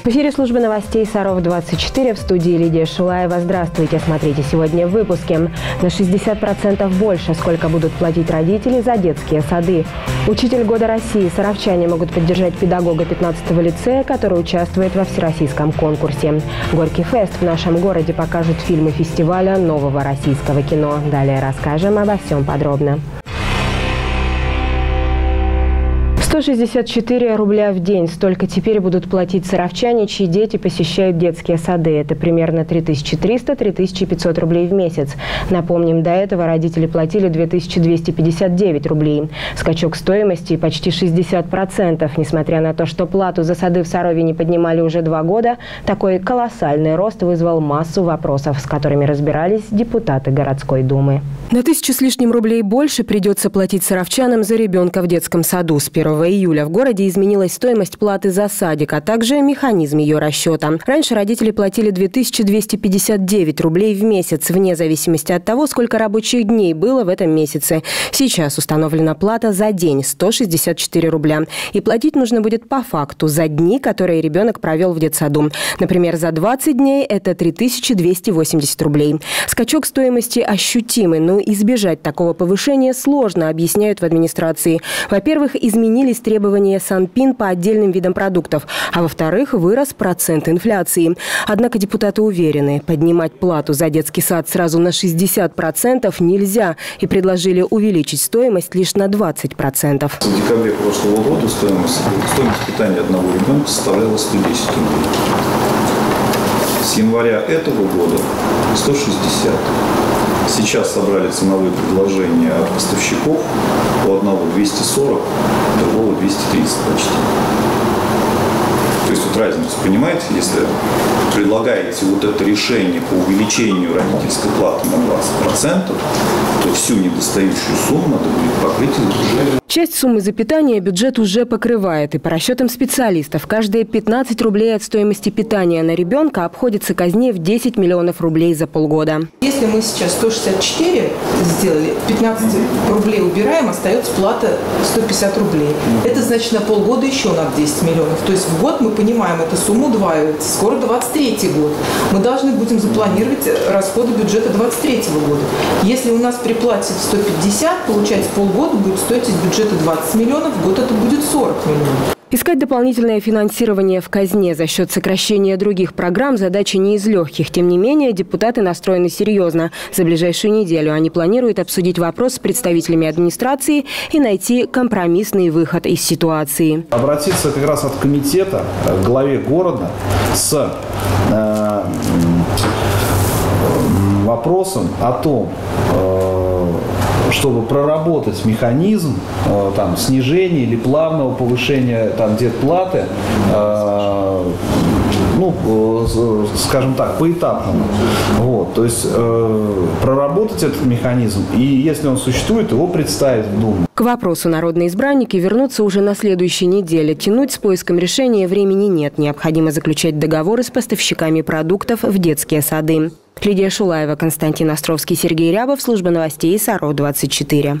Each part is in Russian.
В эфире службы новостей Саров-24, в студии Лидия Шулаева. Здравствуйте. Смотрите сегодня в выпуске. На 60% больше, сколько будут платить родители за детские сады. Учитель года России. Саровчане могут поддержать педагога 15-го лицея, который участвует во всероссийском конкурсе. Горький фест в нашем городе покажут фильмы фестиваля нового российского кино. Далее расскажем обо всем подробно. 164 рубля в день. Столько теперь будут платить саровчане, чьи дети посещают детские сады. Это примерно 3300-3500 рублей в месяц. Напомним, до этого родители платили 2259 рублей. Скачок стоимости почти 60%. Несмотря на то, что плату за сады в Сарове не поднимали уже 2 года, такой колоссальный рост вызвал массу вопросов, с которыми разбирались депутаты городской думы. На 1000 с лишним рублей больше придется платить саровчанам за ребенка в детском саду. С 1 июля в городе изменилась стоимость платы за садик, а также механизм ее расчета. Раньше родители платили 2259 рублей в месяц, вне зависимости от того, сколько рабочих дней было в этом месяце. Сейчас установлена плата за день – 164 рубля. И платить нужно будет по факту за дни, которые ребенок провел в детсаду. Например, за 20 дней – это 3280 рублей. Скачок стоимости ощутимый, но избежать такого повышения сложно, объясняют в администрации. Во-первых, изменились требования Санпин по отдельным видам продуктов, а во-вторых, вырос процент инфляции. Однако депутаты уверены, поднимать плату за детский сад сразу на 60% нельзя и предложили увеличить стоимость лишь на 20%. В декабре прошлого года стоимость питания одного ребенка составляла 110 рублей. С января этого года 160. Сейчас собрали ценовые предложения от поставщиков. У одного 240, у другого 230 почти. То есть вот разницу, понимаете, если предлагаете вот это решение по увеличению родительской платы на 20%, то всю недостающую сумму надо будет покрыть из бюджета. Часть суммы за питание бюджет уже покрывает. И по расчетам специалистов, каждые 15 рублей от стоимости питания на ребенка обходится казне в 10 миллионов рублей за полгода. Если мы сейчас 164 сделали, 15 рублей убираем, остается плата 150 рублей. Это значит на полгода еще надо 10 миллионов. То есть в год мы понимаем, эта сумма удваивается. Скоро 23 год. Мы должны будем запланировать расходы бюджета 23 года. Если у нас при плате в 150, получается полгода будет стоить из бюджета 20 миллионов, в год это будет 40 миллионов. Искать дополнительное финансирование в казне за счет сокращения других программ задача не из легких. Тем не менее, депутаты настроены серьезно. За ближайшую неделю они планируют обсудить вопрос с представителями администрации и найти компромиссный выход из ситуации. Обратиться как раз от комитета к главе города с вопросом о том, чтобы проработать механизм снижения или плавного повышения детплаты, скажем так, поэтапного. То есть проработать этот механизм и, если он существует, его представить в Думу. К вопросу народные избранники вернутся уже на следующей неделе. Тянуть с поиском решения времени нет. Необходимо заключать договоры с поставщиками продуктов в детские сады. Лидия Шулаева, Константин Островский, Сергей Рябов, служба новостей Саров-24.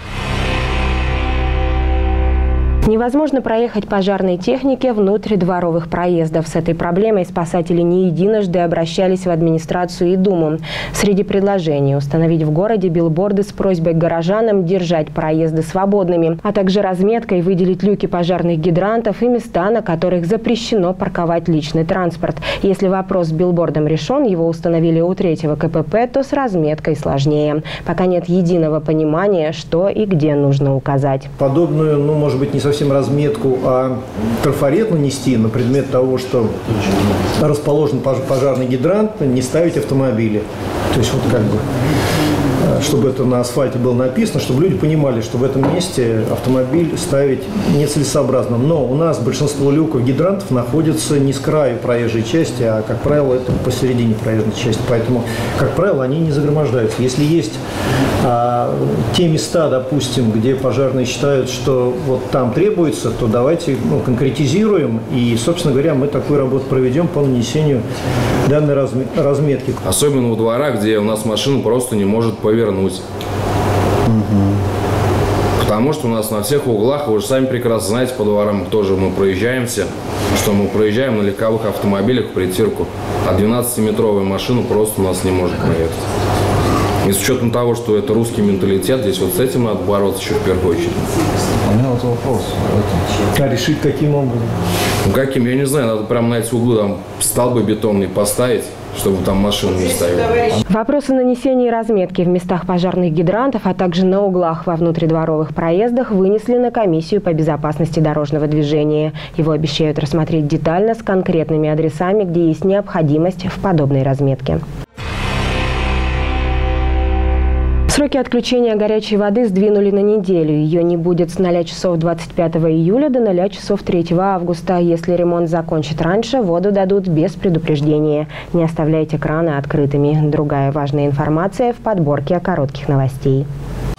Невозможно проехать пожарной технике внутрь дворовых проездов. С этой проблемой спасатели не единожды обращались в администрацию и Думу. Среди предложений – установить в городе билборды с просьбой к горожанам держать проезды свободными, а также разметкой выделить люки пожарных гидрантов и места, на которых запрещено парковать личный транспорт. Если вопрос с билбордом решен, его установили у 3-го КПП, то с разметкой сложнее. Пока нет единого понимания, что и где нужно указать. Подобную, может быть, не совсем разметку, а трафарет нанести на предмет того, что расположен пожарный гидрант, не ставить автомобили. То есть чтобы это на асфальте было написано, чтобы люди понимали, что в этом месте автомобиль ставить нецелесообразно. Но у нас большинство люков гидрантов находятся не с краю проезжей части, а, как правило, это посередине проезжей части. Поэтому, как правило, они не загромождаются. Если есть те места, допустим, где пожарные считают, что вот там требуется, то давайте конкретизируем. И, собственно говоря, мы такую работу проведем по нанесению данной разметки. Особенно у двора, где у нас машина просто не может повернуть. Потому что у нас на всех углах, вы же сами прекрасно знаете, по дворам тоже мы проезжаемся, что мы проезжаем на легковых автомобилях в притирку. А 12-метровая машина просто у нас не может проехать. И с учетом того, что это русский менталитет, здесь вот с этим надо бороться еще в первую очередь. У меня вот вопрос. А решить каким образом? Ну каким, я не знаю, надо прямо на эти углы там столбы бетонные поставить, чтобы там машины не стояли. Вопросы нанесения и разметки в местах пожарных гидрантов, а также на углах во внутридворовых проездах вынесли на комиссию по безопасности дорожного движения. Его обещают рассмотреть детально с конкретными адресами, где есть необходимость в подобной разметке. Сроки отключения горячей воды сдвинули на неделю. Ее не будет с 0 часов 25 июля до 0 часов 3 августа. Если ремонт закончит раньше, воду дадут без предупреждения. Не оставляйте краны открытыми. Другая важная информация в подборке коротких новостей.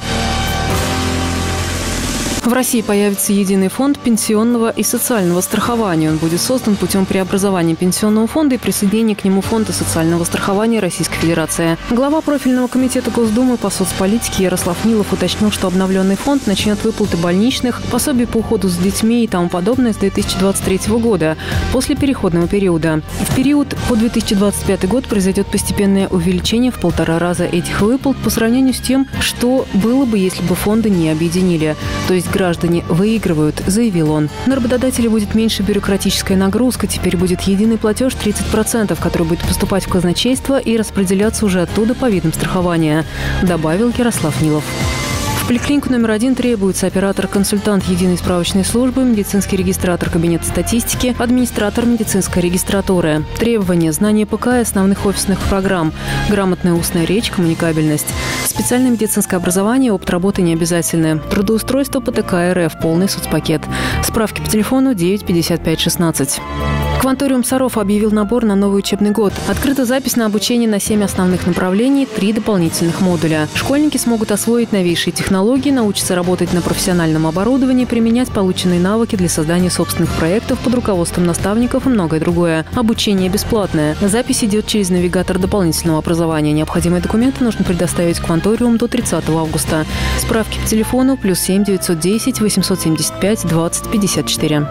В России появится единый фонд пенсионного и социального страхования. Он будет создан путем преобразования пенсионного фонда и присоединения к нему фонда социального страхования Российской Федерации. Глава профильного комитета Госдумы по соцполитике Ярослав Нилов уточнил, что обновленный фонд начнет выплаты больничных, пособий по уходу за детьми и тому подобное с 2023 года, после переходного периода. В период по 2025 год произойдет постепенное увеличение в 1,5 раза этих выплат по сравнению с тем, что было бы, если бы фонды не объединили. То есть граждане выигрывают, заявил он. На работодателя будет меньше бюрократическая нагрузка. Теперь будет единый платеж 30%, который будет поступать в казначейство и распределяться уже оттуда по видам страхования, добавил Ярослав Нилов. В поликлинику номер 1 требуется оператор-консультант единой справочной службы, медицинский регистратор кабинета статистики, администратор медицинской регистратуры. Требования: знание ПК и основных офисных программ, грамотная устная речь, коммуникабельность. Специальное медицинское образование, опыт работы не обязательны. Трудоустройство по ТК РФ, полный соцпакет. Справки по телефону 9 55 16. Кванториум Саров объявил набор на новый учебный год. Открыта запись на обучение на 7 основных направлений, 3 дополнительных модуля. Школьники смогут освоить новейшие технологии, научиться работать на профессиональном оборудовании, применять полученные навыки для создания собственных проектов под руководством наставников и многое другое. Обучение бесплатное. Запись идет через навигатор дополнительного образования. Необходимые документы нужно предоставить Кванториум до 30 августа. Справки по телефону +7 910 875 20 54.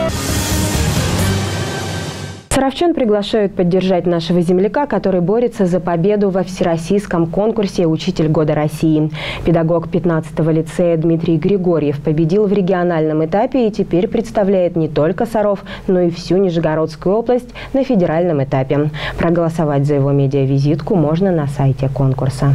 Саровчан приглашают поддержать нашего земляка, который борется за победу во всероссийском конкурсе «Учитель года России». Педагог 15-го лицея Дмитрий Григорьев победил в региональном этапе и теперь представляет не только Саров, но и всю Нижегородскую область на федеральном этапе. Проголосовать за его медиавизитку можно на сайте конкурса.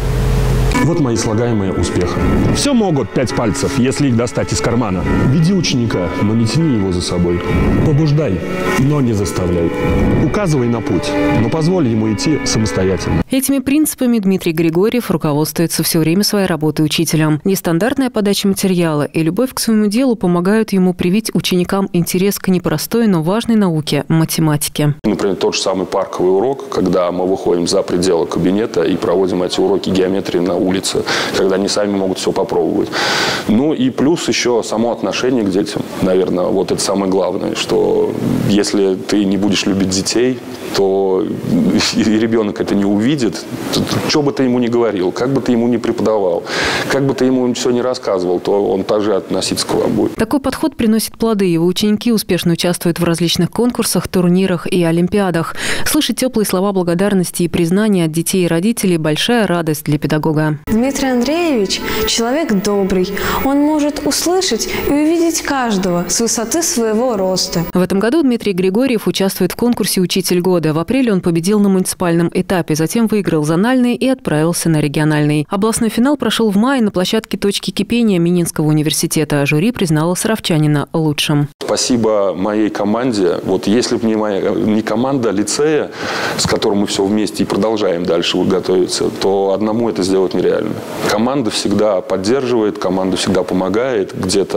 Вот мои слагаемые успеха. Все могут 5 пальцев, если их достать из кармана. Веди ученика, но не тяни его за собой. Побуждай, но не заставляй. Указывай на путь, но позволь ему идти самостоятельно. Этими принципами Дмитрий Григорьев руководствуется все время своей работы учителем. Нестандартная подача материала и любовь к своему делу помогают ему привить ученикам интерес к непростой, но важной науке – математике. Например, тот же самый парковый урок, когда мы выходим за пределы кабинета и проводим эти уроки геометрии на улице, когда они сами могут все попробовать. Ну и плюс еще само отношение к детям. Наверное, вот это самое главное, что если ты не будешь любить детей, то и ребенок это не увидит, что бы ты ему ни говорил, как бы ты ему ни преподавал, как бы ты ему все не рассказывал, то он также относиться к вам будет. Такой подход приносит плоды. Его ученики успешно участвуют в различных конкурсах, турнирах и олимпиадах. Слышать теплые слова благодарности и признания от детей и родителей – большая радость для педагога. Дмитрий Андреевич – человек добрый. Он может услышать и увидеть каждого с высоты своего роста. В этом году Дмитрий Григорьев участвует в конкурсе «Учитель года». В апреле он победил на муниципальном этапе, затем выиграл зональный и отправился на региональный. Областной финал прошел в мае на площадке «Точки кипения» Мининского университета. Жюри признало саровчанина лучшим. Спасибо моей команде. Вот если бы не команда лицея, с которым мы все вместе и продолжаем дальше готовиться, то одному это сделать нереально. Команда всегда поддерживает, команда всегда помогает,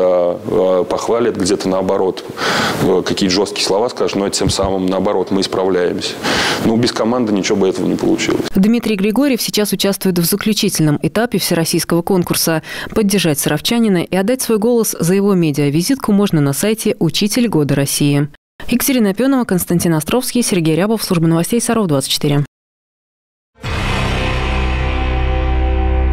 где-то похвалит, где-то наоборот какие-то жесткие слова скажет, но тем самым наоборот мы исправляемся. Но без команды ничего бы этого не получилось. Дмитрий Григорьев сейчас участвует в заключительном этапе всероссийского конкурса. Поддержать саровчанина и отдать свой голос за его медиавизитку можно на сайте «Учитель года России». Екатерина Опенова, Константин Островский, Сергей Рябов, служба новостей Саров 24.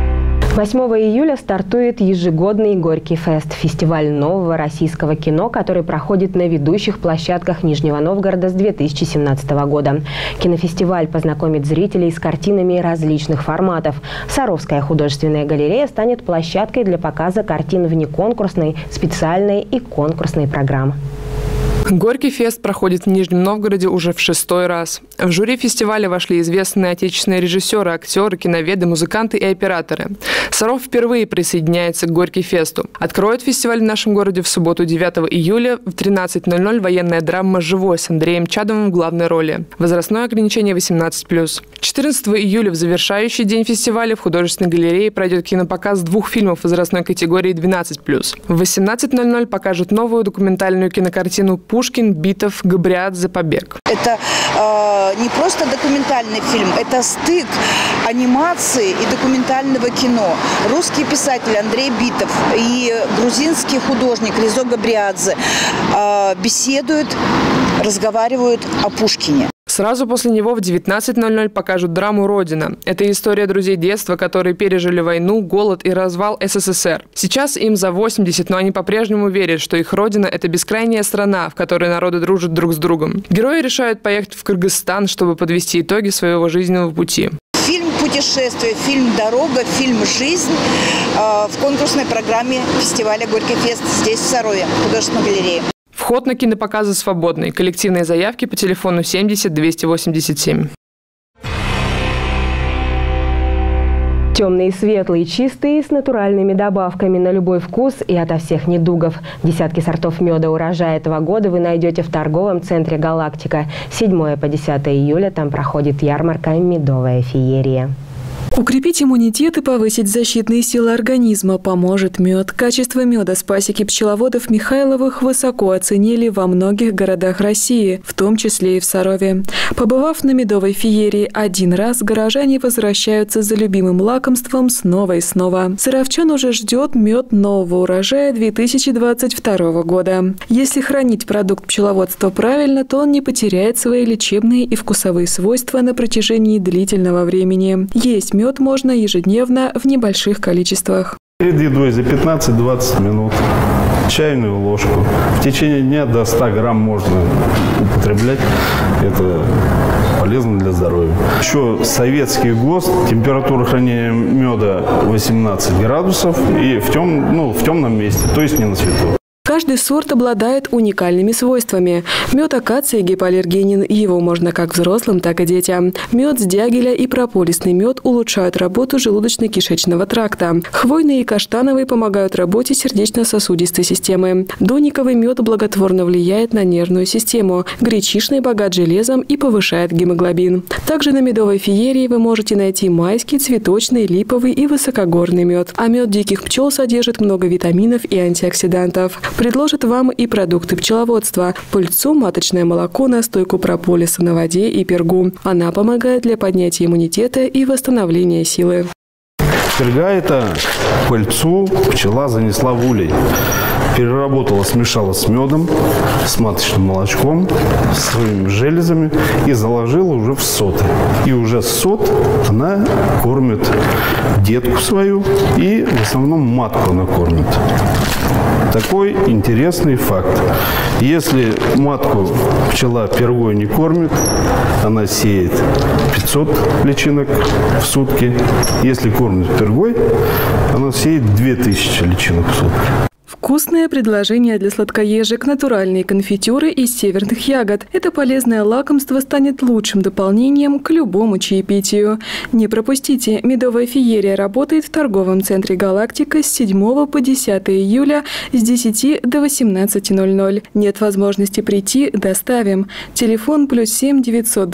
8 июля стартует ежегодный Горький фест – фестиваль нового российского кино, который проходит на ведущих площадках Нижнего Новгорода с 2017 года. Кинофестиваль познакомит зрителей с картинами различных форматов. Саровская художественная галерея станет площадкой для показа картин внеконкурсной, специальной и конкурсной программ. Горький фест проходит в Нижнем Новгороде уже в 6-й раз. В жюри фестиваля вошли известные отечественные режиссеры, актеры, киноведы, музыканты и операторы. Саров впервые присоединяется к Горький фесту. Откроет фестиваль в нашем городе в субботу 9 июля в 13:00 военная драма «Живой» с Андреем Чадовым в главной роли. Возрастное ограничение 18+. 14 июля в завершающий день фестиваля в художественной галерее пройдет кинопоказ 2 фильмов возрастной категории 12+. В 18:00 покажут новую документальную кинокартину «Пушкин, Битов, Габриадзе, Побег». Это не просто документальный фильм, это стык анимации и документального кино. Русский писатель Андрей Битов и грузинский художник Резо Габриадзе беседуют, разговаривают о Пушкине. Сразу после него в 19:00 покажут драму «Родина». Это история друзей детства, которые пережили войну, голод и развал СССР. Сейчас им за 80, но они по-прежнему верят, что их родина – это бескрайняя страна, в которой народы дружат друг с другом. Герои решают поехать в Кыргызстан, чтобы подвести итоги своего жизненного пути. Фильм «Путешествие», фильм «Дорога», фильм «Жизнь» в конкурсной программе фестиваля «Горький фест» здесь, в Сарове, в художественной галерее. Вход на кинопоказы свободный. Коллективные заявки по телефону 70 287. Темные, светлые, чистые, с натуральными добавками на любой вкус и ото всех недугов. Десятки сортов меда урожая этого года вы найдете в торговом центре «Галактика». 7 по 10 июля там проходит ярмарка «Медовая феерия». Укрепить иммунитет и повысить защитные силы организма поможет мед. Качество меда с пасеки пчеловодов Михайловых высоко оценили во многих городах России, в том числе и в Сарове. Побывав на медовой феерии один раз, горожане возвращаются за любимым лакомством снова и снова. Саровчан уже ждет мед нового урожая 2022 года. Если хранить продукт пчеловодства правильно, то он не потеряет свои лечебные и вкусовые свойства на протяжении длительного времени. Есть мед можно ежедневно в небольших количествах. Перед едой за 15-20 минут чайную ложку. В течение дня до 100 грамм можно употреблять. Это полезно для здоровья. Еще советский ГОСТ, температура хранения меда 18 градусов и в темном месте, то есть не на свету. Каждый сорт обладает уникальными свойствами. Мед акации гипоаллергенен, его можно как взрослым, так и детям. Мед с дягеля и прополисный мед улучшают работу желудочно-кишечного тракта. Хвойный и каштановый помогают работе сердечно-сосудистой системы. Дониковый мед благотворно влияет на нервную систему. Гречишный богат железом и повышает гемоглобин. Также на медовой феерии вы можете найти майский, цветочный, липовый и высокогорный мед. А мед диких пчел содержит много витаминов и антиоксидантов. Предложит вам и продукты пчеловодства – пыльцу, маточное молоко, настойку прополиса на воде и пергу. Она помогает для поднятия иммунитета и восстановления силы. Перга – это пыльцу пчела занесла в улей. Переработала, смешала с медом, с маточным молочком, с своими железами и заложила уже в соты. И уже сот она кормит детку свою и в основном матку она кормит. Такой интересный факт. Если матку пчела пергой не кормит, она сеет 500 личинок в сутки. Если кормит пергой, она сеет 2000 личинок в сутки. Вкусное предложение для сладкоежек – натуральные конфитюры из северных ягод. Это полезное лакомство станет лучшим дополнением к любому чаепитию. Не пропустите, медовая феерия работает в торговом центре «Галактика» с 7 по 10 июля с 10 до 18:00. Нет возможности прийти – доставим. Телефон +7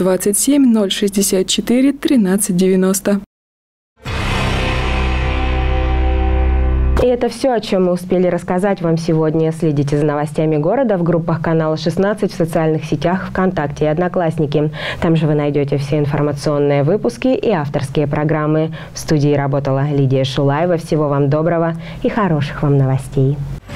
927 064 1390. И это все, о чем мы успели рассказать вам сегодня. Следите за новостями города в группах канала 16 в социальных сетях ВКонтакте и Одноклассники. Там же вы найдете все информационные выпуски и авторские программы. В студии работала Лидия Шулаева. Всего вам доброго и хороших вам новостей.